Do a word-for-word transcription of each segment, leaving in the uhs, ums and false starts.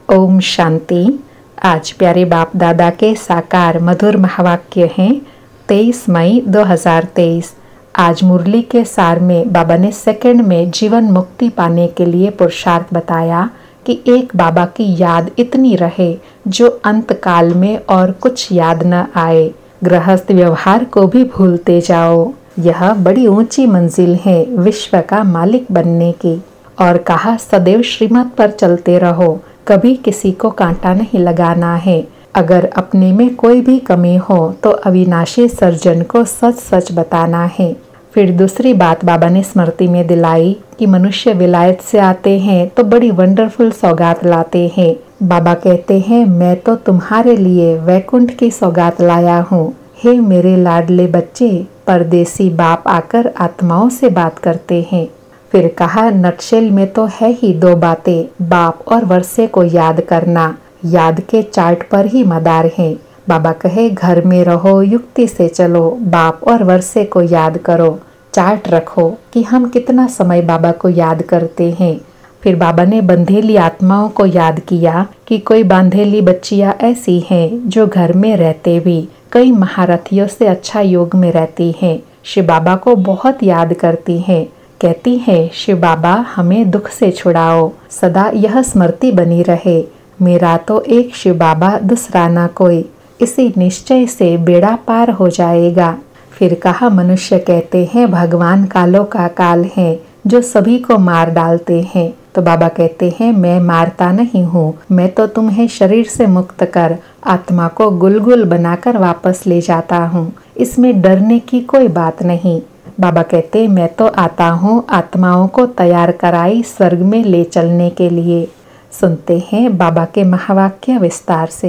ओम शांति। आज प्यारे बाप दादा के साकार मधुर महावाक्य हैं तेईस मई दो हज़ार तेईस। आज मुरली के सार में बाबा ने सेकंड में जीवन मुक्ति पाने के लिए पुरुषार्थ बताया कि एक बाबा की याद इतनी रहे जो अंत काल में और कुछ याद न आए। गृहस्थ व्यवहार को भी भूलते जाओ। यह बड़ी ऊंची मंजिल है विश्व का मालिक बनने की। और कहा सदैव श्रीमत पर चलते रहो, कभी किसी को कांटा नहीं लगाना है। अगर अपने में कोई भी कमी हो तो अविनाशी सर्जन को सच सच बताना है। फिर दूसरी बात बाबा ने स्मृति में दिलाई कि मनुष्य विलायत से आते हैं तो बड़ी वंडरफुल सौगात लाते हैं। बाबा कहते हैं मैं तो तुम्हारे लिए वैकुंठ की सौगात लाया हूँ। हे मेरे लाडले बच्चे, परदेसी बाप आकर आत्माओं से बात करते हैं। फिर कहा नटशेल में तो है ही दो बातें, बाप और वर्षे को याद करना। याद के चार्ट पर ही मदार है। बाबा कहे घर में रहो, युक्ति से चलो, बाप और वर्षे को याद करो। चार्ट रखो कि हम कितना समय बाबा को याद करते हैं। फिर बाबा ने बंधेली आत्माओं को याद किया कि कोई बांधेली बच्चियां ऐसी हैं जो घर में रहते भी कई महारथियों से अच्छा योग में रहती हैं। शिव बाबा को बहुत याद करती हैं। कहती है शिव बाबा हमें दुख से छुड़ाओ, सदा यह स्मृति बनी रहे, मेरा तो एक शिव बाबा दूसरा ना कोई। इसी निश्चय से बेड़ा पार हो जाएगा। फिर कहा मनुष्य कहते हैं भगवान कालों का काल है जो सभी को मार डालते हैं। तो बाबा कहते हैं मैं मारता नहीं हूँ, मैं तो तुम्हें शरीर से मुक्त कर आत्मा को गुलगुल बनाकर वापस ले जाता हूँ। इसमें डरने की कोई बात नहीं। बाबा कहते मैं तो आता हूँ आत्माओं को तैयार कराई स्वर्ग में ले चलने के लिए। सुनते हैं बाबा के महावाक्य विस्तार से।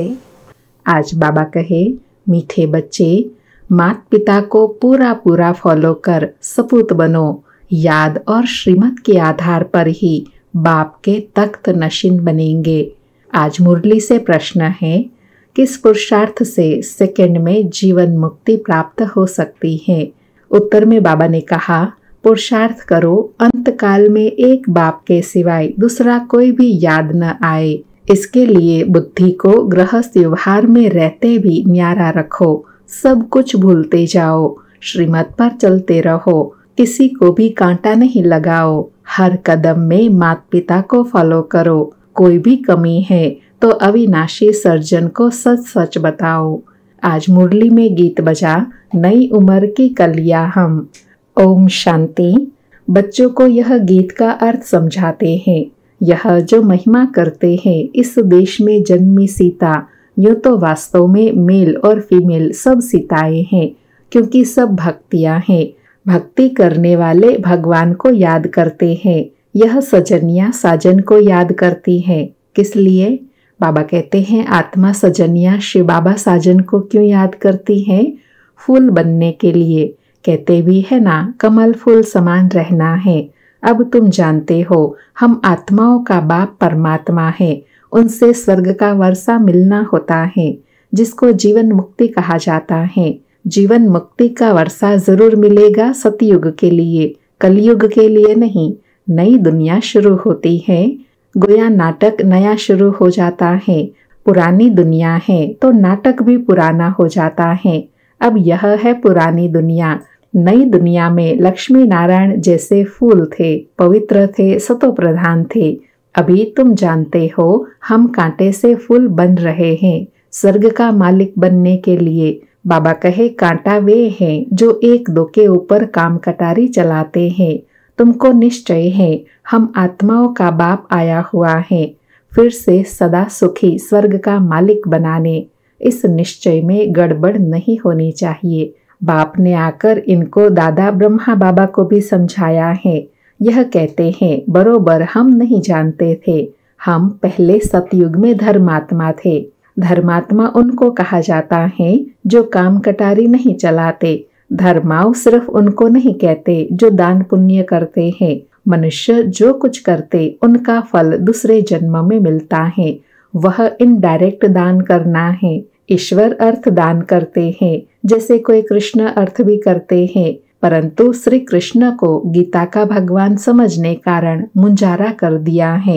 आज बाबा कहे मीठे बच्चे, माता पिता को पूरा पूरा फॉलो कर सपूत बनो। याद और श्रीमत के आधार पर ही बाप के तख्त नशीन बनेंगे। आज मुरली से प्रश्न है किस पुरुषार्थ से सेकंड में जीवन मुक्ति प्राप्त हो सकती है। उत्तर में बाबा ने कहा पुरुषार्थ करो अंत काल में एक बाप के सिवाय दूसरा कोई भी याद न आए। इसके लिए बुद्धि को गृहस्थ व्यवहार में रहते भी न्यारा रखो, सब कुछ भूलते जाओ, श्रीमत पर चलते रहो, किसी को भी कांटा नहीं लगाओ। हर कदम में माता पिता को फॉलो करो। कोई भी कमी है तो अविनाशी सर्जन को सच सच बताओ। आज मुरली में गीत बजा नई उम्र की कलियां हम। ओम शांति। बच्चों को यह गीत का अर्थ समझाते हैं। यह जो महिमा करते हैं इस देश में जन्मी सीता, यूँ तो वास्तव में मेल और फीमेल सब सीताएं हैं, क्योंकि सब भक्तियां हैं। भक्ति करने वाले भगवान को याद करते हैं। यह सजनिया साजन को याद करती हैं। किस लिए? बाबा कहते हैं आत्मा सजनिया शिव बाबा साजन को क्यों याद करती हैं? फूल बनने के लिए। कहते भी है ना कमल फूल समान रहना है। अब तुम जानते हो हम आत्माओं का बाप परमात्मा है, उनसे स्वर्ग का वर्षा मिलना होता है जिसको जीवन मुक्ति कहा जाता है। जीवन मुक्ति का वर्षा जरूर मिलेगा सतयुग के लिए, कलयुग के लिए नहीं। नई दुनिया शुरू होती है, गोया नाटक नया शुरू हो जाता है। पुरानी दुनिया है तो नाटक भी पुराना हो जाता है। अब यह है पुरानी दुनिया। नई दुनिया में लक्ष्मी नारायण जैसे फूल थे, पवित्र थे, सतो प्रधान थे। अभी तुम जानते हो हम कांटे से फूल बन रहे हैं स्वर्ग का मालिक बनने के लिए। बाबा कहे कांटा वे हैं जो एक दो के ऊपर काम कटारी चलाते हैं। तुमको निश्चय है हम आत्माओं का बाप आया हुआ है फिर से सदा सुखी स्वर्ग का मालिक बनाने। इस निश्चय में गड़बड़ नहीं होनी चाहिए। बाप ने आकर इनको दादा ब्रह्मा बाबा को भी समझाया है। यह कहते हैं बरोबर हम नहीं जानते थे। हम पहले सतयुग में धर्मात्मा थे। धर्मात्मा उनको कहा जाता है जो काम कटारी नहीं चलाते। धर्माओं सिर्फ उनको नहीं कहते जो दान पुण्य करते हैं। मनुष्य जो कुछ करते उनका फल दूसरे जन्म में मिलता है। वह इनडायरेक्ट दान करना है। ईश्वर अर्थ दान करते हैं, जैसे कोई कृष्ण अर्थ भी करते हैं, परंतु श्री कृष्ण को गीता का भगवान समझने कारण मुंजारा कर दिया है।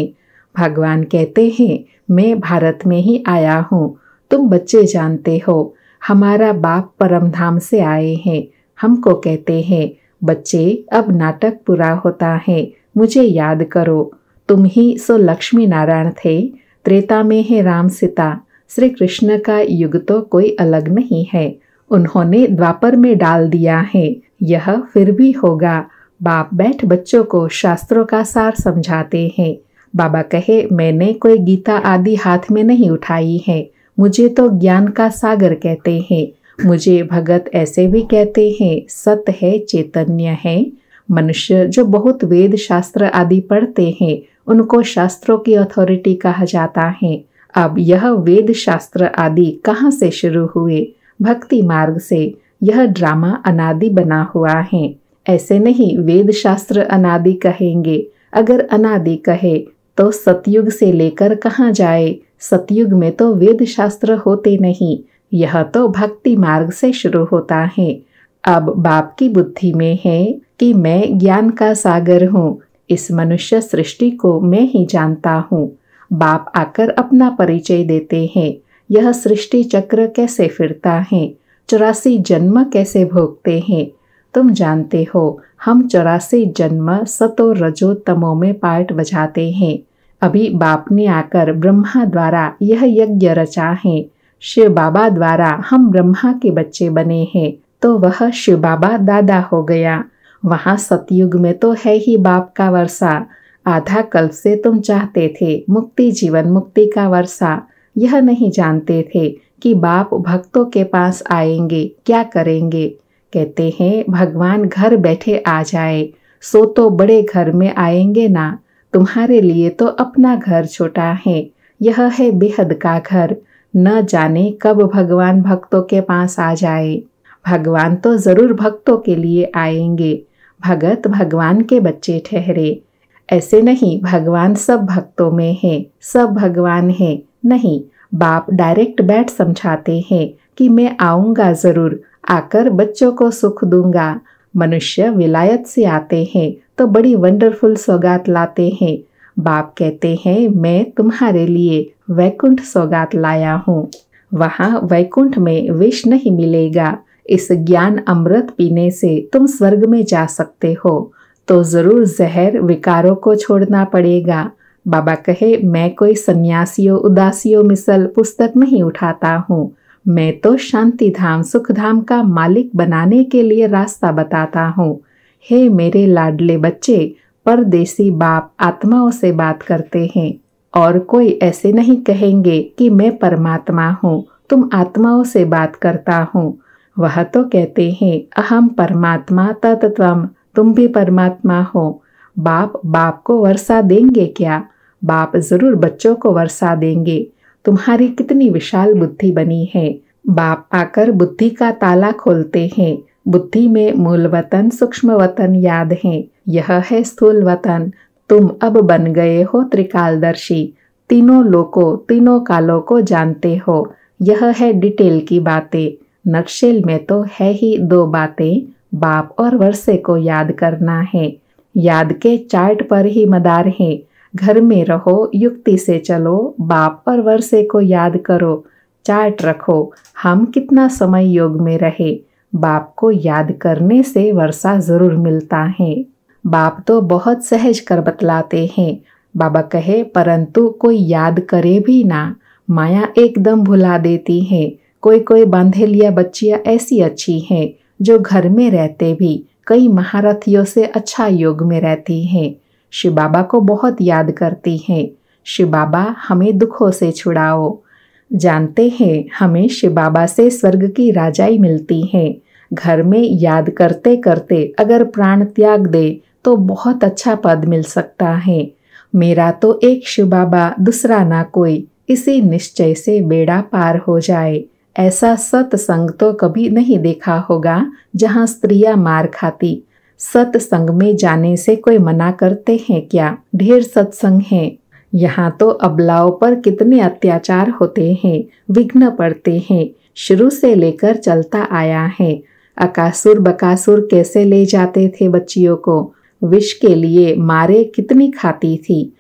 भगवान कहते हैं, मैं भारत में ही आया हूँ। तुम बच्चे जानते हो, हमारा बाप परमधाम से आए हैं। हमको कहते हैं, बच्चे अब नाटक पूरा होता है, मुझे याद करो। तुम ही सो लक्ष्मी नारायण थे। त्रेता में है राम सीता। श्री कृष्ण का युग तो कोई अलग नहीं है, उन्होंने द्वापर में डाल दिया है। यह फिर भी होगा। बाप बैठ बच्चों को शास्त्रों का सार समझाते हैं। बाबा कहे, मैंने कोई गीता आदि हाथ में नहीं उठाई है, मुझे तो ज्ञान का सागर कहते हैं। मुझे भगत ऐसे भी कहते हैं, सत्य है, चैतन्य है। मनुष्य जो बहुत वेद शास्त्र आदि पढ़ते हैं, उनको शास्त्रों की अथॉरिटी कहा जाता है। अब यह वेद शास्त्र आदि कहाँ से शुरू हुए? भक्ति मार्ग से। यह ड्रामा अनादि बना हुआ है। ऐसे नहीं वेद शास्त्र अनादि कहेंगे। अगर अनादि कहे तो सतयुग से लेकर कहाँ जाए? सतयुग में तो वेद शास्त्र होते नहीं, यह तो भक्ति मार्ग से शुरू होता है। अब बाप की बुद्धि में है कि मैं ज्ञान का सागर हूँ, इस मनुष्य सृष्टि को मैं ही जानता हूँ। बाप आकर अपना परिचय देते हैं। यह सृष्टि चक्र कैसे फिरता है, चौरासी जन्म कैसे भोगते हैं। तुम जानते हो, हम चौरासी जन्म सतो रजो तमो में पार्ट बजाते हैं। अभी बाप ने आकर ब्रह्मा द्वारा यह यज्ञ रचा है। शिव बाबा द्वारा हम ब्रह्मा के बच्चे बने हैं, तो वह शिव बाबा दादा हो गया। वहाँ सतयुग में तो है ही बाप का वर्षा। आधा कल्प से तुम चाहते थे मुक्ति, जीवन मुक्ति का वर्षा। यह नहीं जानते थे कि बाप भक्तों के पास आएंगे, क्या करेंगे। कहते हैं, भगवान घर बैठे आ जाए, सो तो बड़े घर में आएंगे ना। तुम्हारे लिए तो अपना घर छोटा है, यह है बेहद का घर। न जाने कब भगवान भक्तों के पास आ जाए। भगवान तो जरूर भक्तों के लिए आएंगे। भगत भगवान के बच्चे ठहरे। ऐसे नहीं भगवान सब भक्तों में है, सब भगवान है। नहीं, बाप डायरेक्ट बैठ समझाते हैं कि मैं आऊँगा जरूर, आकर बच्चों को सुख दूंगा। मनुष्य विलायत से आते हैं तो बड़ी वंडरफुल सौगात लाते हैं। बाप कहते हैं, मैं तुम्हारे लिए वैकुंठ सौगात लाया हूँ। वहाँ वैकुंठ में विष नहीं मिलेगा। इस ज्ञान अमृत पीने से तुम स्वर्ग में जा सकते हो, तो जरूर जहर विकारों को छोड़ना पड़ेगा। बाबा कहे, मैं कोई सन्यासियों उदासियों मिसल पुस्तक नहीं उठाता हूँ, मैं तो शांति धाम सुख धाम का मालिक बनाने के लिए रास्ता बताता हूँ। हे मेरे लाडले बच्चे, परदेसी बाप आत्माओं से बात करते हैं, और कोई ऐसे नहीं कहेंगे कि मैं परमात्मा हूँ, तुम आत्माओं से बात करता हूँ। वह तो कहते हैं, अहम परमात्मा तत्त्वम, तुम भी परमात्मा हो। बाप बाप को वर्षा देंगे क्या? बाप जरूर बच्चों को वर्षा देंगे। तुम्हारी कितनी विशाल बुद्धि बनी है। बाप आकर बुद्धि का ताला खोलते हैं। बुद्धि में मूल वतन सूक्ष्म वतन याद है, यह है स्थूल वतन। तुम अब बन गए हो त्रिकालदर्शी, तीनों लोकों तीनों कालों को जानते हो। यह है डिटेल की बातें। नक्शेल में तो है ही दो बातें, बाप और वर्षे को याद करना है। याद के चार्ट पर ही मदार है। घर में रहो, युक्ति से चलो, बाप और वर्षे को याद करो, चार्ट रखो। हम कितना समय योग में रहे, बाप को याद करने से वर्षा जरूर मिलता है। बाप तो बहुत सहज कर बतलाते हैं। बाबा कहे, परंतु कोई याद करे भी ना, माया एकदम भुला देती है। कोई कोई बांधेलिया बच्चियां ऐसी अच्छी हैं जो घर में रहते भी कई महारथियों से अच्छा योग में रहती हैं। शिव बाबा को बहुत याद करती हैं। शिव बाबा हमें दुखों से छुड़ाओ। जानते हैं हमें शिव बाबा से स्वर्ग की राजाई मिलती है। घर में याद करते करते अगर प्राण त्याग दे तो बहुत अच्छा पद मिल सकता है। मेरा तो एक शिव बाबा दूसरा ना कोई, इसी निश्चय से बेड़ा पार हो जाए। ऐसा सत्संग तो कभी नहीं देखा होगा जहाँ स्त्रियां मार खाती। सत्संग में जाने से कोई मना करते हैं क्या? ढेर सत्संग है। यहाँ तो अबलाओं पर कितने अत्याचार होते हैं, विघ्न पड़ते हैं, शुरू से लेकर चलता आया है। अकासुर बकासुर कैसे ले जाते थे बच्चियों को, विष के लिए मारे कितनी खाती थी,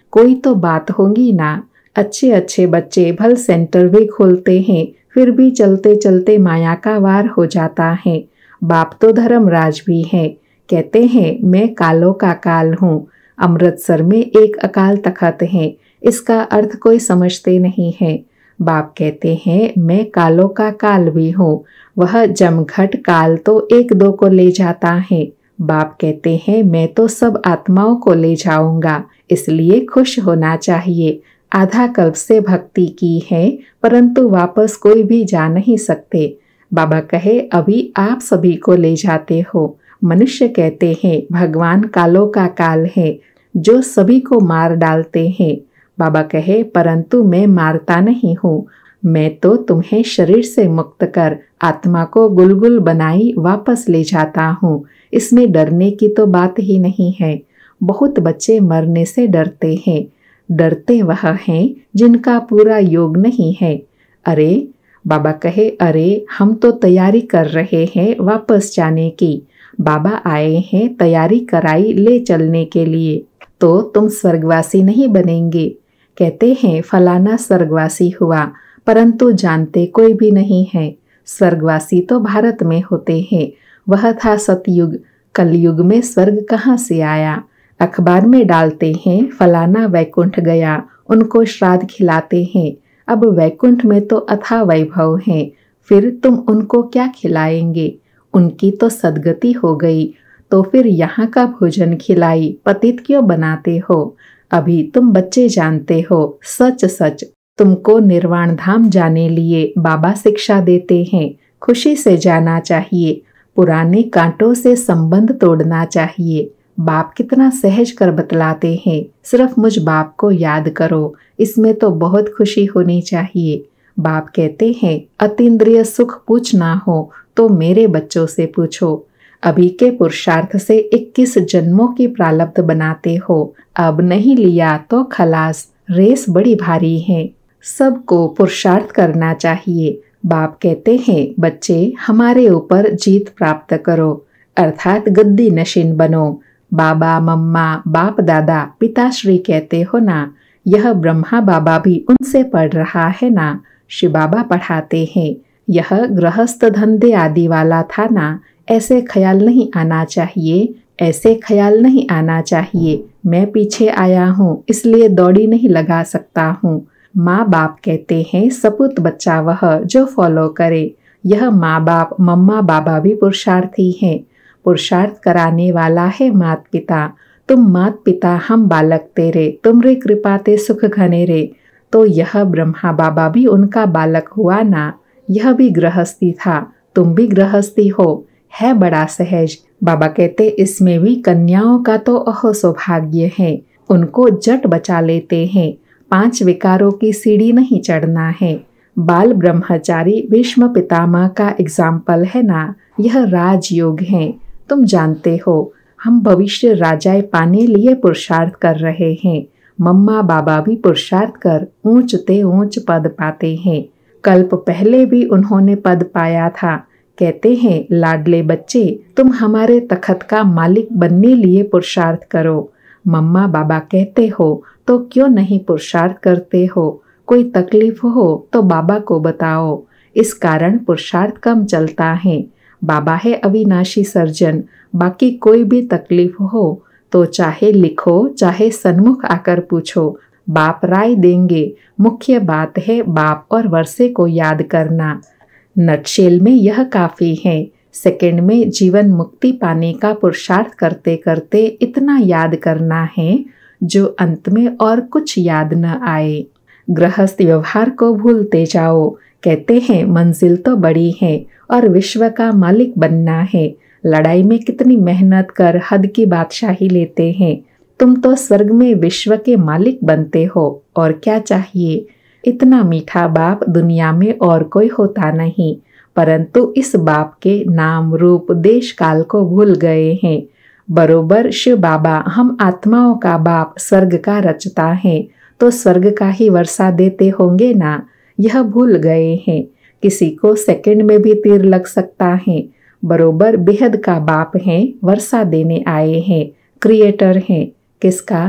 कोई तो बात होगी ना। अच्छे अच्छे बच्चे भल सेंटर भी खोलते हैं, फिर भी चलते चलते माया का वार हो जाता है। बाप तो धर्मराज भी हैं, कहते हैं मैं कालों का काल हूँ। अमृतसर में एक अकाल तख्त है, इसका अर्थ कोई समझते नहीं है। बाप कहते हैं मैं कालों का काल भी हूँ। वह जमघट काल तो एक दो को ले जाता है। बाप कहते हैं मैं तो सब आत्माओं को ले जाऊंगा, इसलिए खुश होना चाहिए। आधा कल्प से भक्ति की है, परंतु वापस कोई भी जा नहीं सकते। बाबा कहे अभी आप सभी को ले जाते हो। मनुष्य कहते हैं भगवान कालों का काल है, जो सभी को मार डालते हैं। बाबा कहे परंतु मैं मारता नहीं हूँ, मैं तो तुम्हें शरीर से मुक्त कर आत्मा को गुलगुल बनाई वापस ले जाता हूँ। इसमें डरने की तो बात ही नहीं है। बहुत बच्चे मरने से डरते हैं। डरते वह हैं जिनका पूरा योग नहीं है। अरे बाबा कहे अरे हम तो तैयारी कर रहे हैं वापस जाने की। बाबा आए हैं तैयारी कराई ले चलने के लिए। तो तुम स्वर्गवासी नहीं बनेंगे। कहते हैं फलाना स्वर्गवासी हुआ, परंतु जानते कोई भी नहीं है। स्वर्गवासी तो भारत में होते हैं, वह था सतयुग। कलयुग में स्वर्ग कहाँ से आया। अखबार में डालते हैं फलाना वैकुंठ गया, उनको श्राद्ध खिलाते हैं। अब वैकुंठ में तो अथाह वैभव है, फिर तुम उनको क्या खिलाएंगे। उनकी तो सदगति हो गई, तो फिर यहाँ का भोजन खिलाई पतित क्यों बनाते हो। अभी तुम बच्चे जानते हो। सच सच तुमको निर्वाण धाम जाने लिए बाबा शिक्षा देते हैं। खुशी से जाना चाहिए, पुराने कांटों से संबंध तोड़ना चाहिए। बाप कितना सहज कर बतलाते हैं, सिर्फ मुझ बाप को याद करो, इसमें तो बहुत खुशी होनी चाहिए। बाप कहते हैं अतीन्द्रिय सुख पूछना हो तो मेरे बच्चों से पूछो। अभी के पुरुषार्थ से इक्कीस जन्मों की प्रारब्ध बनाते हो, अब नहीं लिया तो खलास। रेस बड़ी भारी है, सबको पुरुषार्थ करना चाहिए। बाप कहते हैं बच्चे हमारे ऊपर जीत प्राप्त करो, अर्थात गद्दी नशीन बनो। बाबा मम्मा बाप दादा पिताश्री कहते हो ना, यह ब्रह्मा बाबा भी उनसे पढ़ रहा है ना। शिव बाबा पढ़ाते हैं यह गृहस्थ धंधे आदि वाला था ना, ऐसे ख्याल नहीं आना चाहिए, ऐसे ख्याल नहीं आना चाहिए। मैं पीछे आया हूँ इसलिए दौड़ी नहीं लगा सकता हूँ। माँ बाप कहते हैं सपूत बच्चा वह जो फॉलो करे। यह माँ बाप मम्मा बाबा भी पुरुषार्थी हैं। पुरुषार्थ कराने वाला है मात पिता। तुम मात पिता हम बालक तेरे, तुमरे कृपा ते सुख घने रे। तो यह ब्रह्मा बाबा भी उनका बालक हुआ ना। यह भी गृहस्थी था, तुम भी गृहस्थी हो, है बड़ा सहज। बाबा कहते इसमें भी कन्याओं का तो अहो सौभाग्य है, उनको जट बचा लेते हैं। पांच विकारों की सीढ़ी नहीं चढ़ना है। बाल ब्रह्मचारी भीष्म पितामह का एग्जाम्पल है ना, यह राजयोग है। तुम जानते हो हम भविष्य राजाए पाने लिए पुरुषार्थ कर रहे हैं। मम्मा बाबा भी पुरुषार्थ कर ऊंच ते ऊंच पद पाते हैं। कल्प पहले भी उन्होंने पद पाया था। कहते हैं लाडले बच्चे तुम हमारे तखत का मालिक बनने लिए पुरुषार्थ करो। मम्मा बाबा कहते हो तो क्यों नहीं पुरुषार्थ करते हो। कोई तकलीफ हो तो बाबा को बताओ, इस कारण पुरुषार्थ कम चलता है। बाबा है अविनाशी सर्जन, बाकी कोई भी तकलीफ हो तो चाहे लिखो चाहे सन्मुख आकर पूछो, बाप राय देंगे। मुख्य बात है बाप और वर्षे को याद करना। नटशेल में यह काफी है। सेकंड में जीवन मुक्ति पाने का पुरुषार्थ करते करते इतना याद करना है जो अंत में और कुछ याद न आए। गृहस्थ व्यवहार को भूलते जाओ। कहते हैं मंजिल तो बड़ी है और विश्व का मालिक बनना है। लड़ाई में कितनी मेहनत कर हद की बादशाही लेते हैं। तुम तो स्वर्ग में विश्व के मालिक बनते हो, और क्या चाहिए। इतना मीठा बाप दुनिया में और कोई होता नहीं, परंतु इस बाप के नाम रूप देश काल को भूल गए हैं। बरोबर शिव बाबा हम आत्माओं का बाप स्वर्ग का रचता है, तो स्वर्ग का ही वर्षा देते होंगे ना, यह भूल गए हैं। किसी को सेकंड में भी तीर लग सकता है। बरोबर बेहद का बाप हैं, वर्षा देने आए हैं, क्रिएटर हैं। किसका?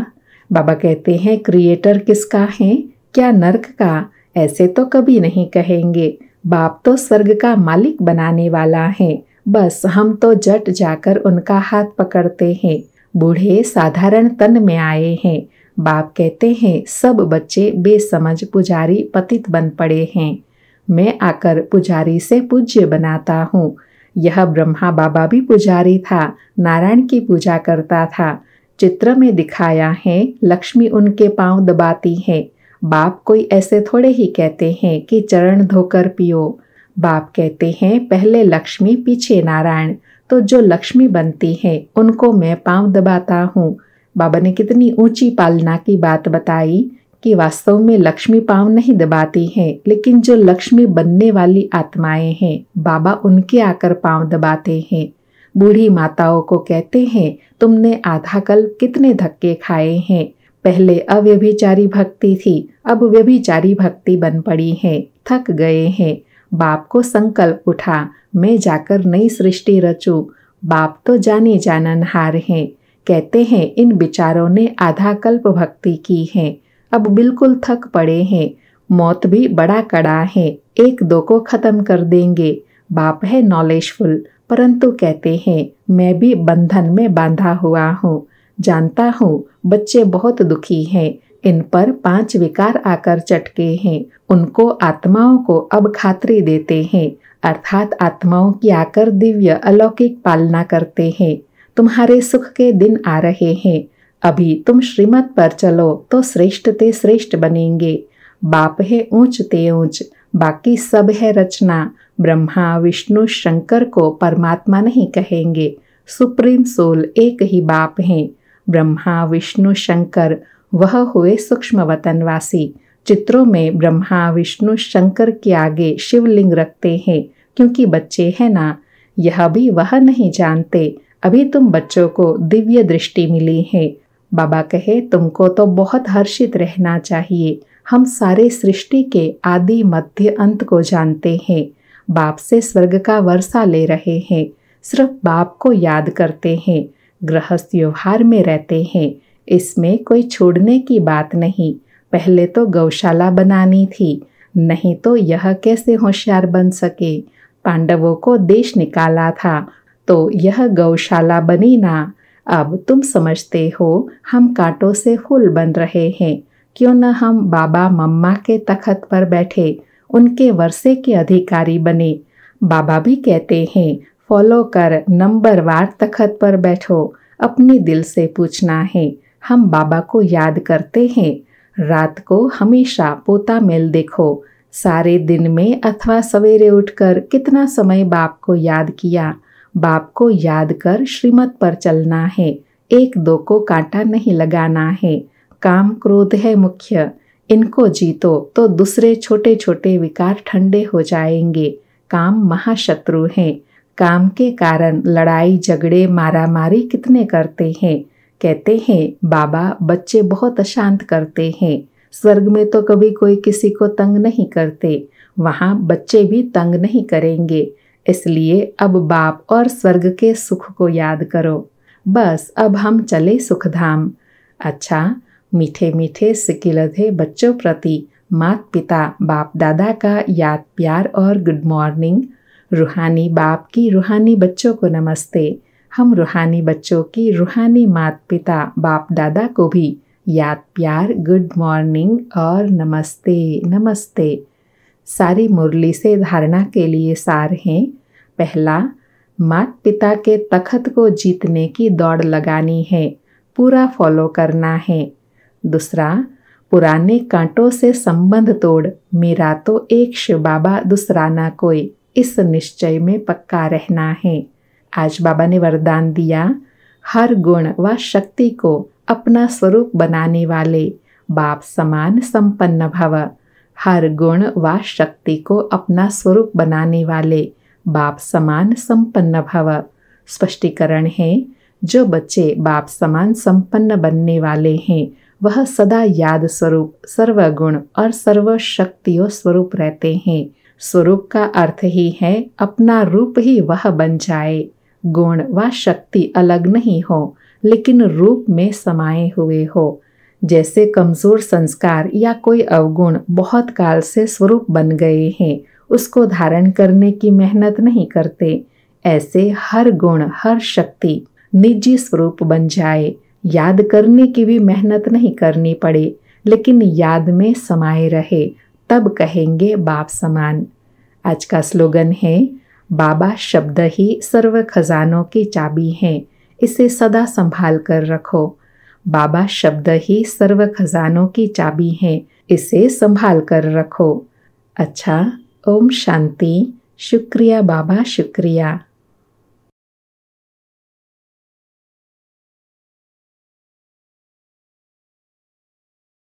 बाबा कहते हैं क्रिएटर किसका है, क्या नर्क का? ऐसे तो कभी नहीं कहेंगे। बाप तो स्वर्ग का मालिक बनाने वाला है, बस हम तो जट जाकर उनका हाथ पकड़ते हैं। बूढ़े साधारण तन में आए हैं। बाप कहते हैं सब बच्चे बेसमझ पुजारी पतित बन पड़े हैं। मैं आकर पुजारी से पूज्य बनाता हूँ। यह ब्रह्मा बाबा भी पुजारी था, नारायण की पूजा करता था। चित्र में दिखाया है लक्ष्मी उनके पांव दबाती है। बाप कोई ऐसे थोड़े ही कहते हैं कि चरण धोकर पियो। बाप कहते हैं पहले लक्ष्मी पीछे नारायण, तो जो लक्ष्मी बनती है उनको मैं पांव दबाता हूँ। बाबा ने कितनी ऊंची पालना की बात बताई कि वास्तव में लक्ष्मी पांव नहीं दबाती है, लेकिन जो लक्ष्मी बनने वाली आत्माएं हैं बाबा उनके आकर पांव दबाते हैं। बूढ़ी माताओं को कहते हैं तुमने आधा कल्प कितने धक्के खाए हैं। पहले अव्यभिचारी भक्ति थी, अब व्यभिचारी भक्ति बन पड़ी है, थक गए हैं। बाप को संकल्प उठा मैं जाकर नई सृष्टि रचूं। बाप तो जाने जाननहार हैं। कहते हैं इन विचारों ने आधा कल्प भक्ति की है, अब बिल्कुल थक पड़े हैं। मौत भी बड़ा कड़ा है, एक दो को खत्म कर देंगे। बाप है नॉलेजफुल, परंतु कहते हैं मैं भी बंधन में बांधा हुआ हूँ। जानता हूँ बच्चे बहुत दुखी हैं, इन पर पांच विकार आकर चटके हैं। उनको आत्माओं को अब खातरी देते हैं, अर्थात आत्माओं की आकर दिव्य अलौकिक पालना करते हैं। तुम्हारे सुख के दिन आ रहे हैं, अभी तुम श्रीमत पर चलो तो श्रेष्ठ ते श्रेष्ठ बनेंगे। बाप है ऊंच ते ऊंच, बाकी सब है रचना। ब्रह्मा विष्णु शंकर को परमात्मा नहीं कहेंगे, सुप्रीम सोल एक ही बाप हैं। ब्रह्मा विष्णु शंकर वह हुए सूक्ष्म वतनवासी। चित्रों में ब्रह्मा विष्णु शंकर के आगे शिवलिंग रखते हैं, क्योंकि बच्चे हैं ना। यह भी वह नहीं जानते, अभी तुम बच्चों को दिव्य दृष्टि मिली है। बाबा कहे तुमको तो बहुत हर्षित रहना चाहिए, हम सारे सृष्टि के आदि मध्य अंत को जानते हैं। बाप से स्वर्ग का वर्षा ले रहे हैं, सिर्फ बाप को याद करते हैं, गृहस्थ व्यवहार में रहते हैं। इसमें कोई छोड़ने की बात नहीं। पहले तो गौशाला बनानी थी, नहीं तो यह कैसे होशियार बन सके। पांडवों को देश निकाला था तो यह गौशाला बनी ना। अब तुम समझते हो हम कांटों से फूल बन रहे हैं, क्यों न हम बाबा मम्मा के तख्त पर बैठे उनके वर्षे के अधिकारी बने। बाबा भी कहते हैं फॉलो कर, नंबरवार तख्त पर बैठो, अपने दिल से पूछना है। हम बाबा को याद करते हैं। रात को हमेशा पोता मेल देखो, सारे दिन में अथवा सवेरे उठकर कितना समय बाप को याद किया। बाप को याद कर श्रीमत पर चलना है, एक दो को कांटा नहीं लगाना है। काम क्रोध है मुख्य, इनको जीतो तो दूसरे छोटे छोटे विकार ठंडे हो जाएंगे। काम महाशत्रु हैं, काम के कारण लड़ाई झगड़े मारामारी कितने करते हैं। कहते हैं बाबा बच्चे बहुत अशांत करते हैं, स्वर्ग में तो कभी कोई किसी को तंग नहीं करते, वहाँ बच्चे भी तंग नहीं करेंगे। इसलिए अब बाप और स्वर्ग के सुख को याद करो। बस अब हम चले सुखधाम। अच्छा, मीठे मीठे सिकिलधे बच्चों प्रति माता पिता बाप दादा का याद प्यार और गुड मॉर्निंग। रूहानी बाप की रूहानी बच्चों को नमस्ते। हम रूहानी बच्चों की रूहानी माता पिता बाप दादा को भी याद प्यार गुड मॉर्निंग और नमस्ते नमस्ते। सारी मुरली से धारणा के लिए सार हैं। पहला, माता पिता के तख्त को जीतने की दौड़ लगानी है, पूरा फॉलो करना है। दूसरा, पुराने कांटों से संबंध तोड़, मेरा तो एक शिव बाबा दूसरा ना कोई, इस निश्चय में पक्का रहना है। आज बाबा ने वरदान दिया, हर गुण व शक्ति को अपना स्वरूप बनाने वाले बाप समान संपन्न भव। हर गुण व शक्ति को अपना स्वरूप बनाने वाले बाप समान संपन्न भव। स्पष्टीकरण है, जो बच्चे बाप समान संपन्न बनने वाले हैं वह सदा याद स्वरूप, सर्वगुण और सर्व शक्तियों स्वरूप रहते हैं। स्वरूप का अर्थ ही है अपना रूप ही वह बन जाए। गुण व शक्ति अलग नहीं हो, लेकिन रूप में समाये हुए हो। जैसे कमजोर संस्कार या कोई अवगुण बहुत काल से स्वरूप बन गए हैं, उसको धारण करने की मेहनत नहीं करते, ऐसे हर गुण हर शक्ति निजी स्वरूप बन जाए, याद करने की भी मेहनत नहीं करनी पड़े, लेकिन याद में समाये रहे, तब कहेंगे बाप समान। आज का स्लोगन है, बाबा शब्द ही सर्व खजानों की चाबी है, इसे सदा संभाल कर रखो। बाबा शब्द ही सर्व खजानों की चाबी है, इसे संभाल कर रखो। अच्छा, ओम शांति। शुक्रिया बाबा, शुक्रिया।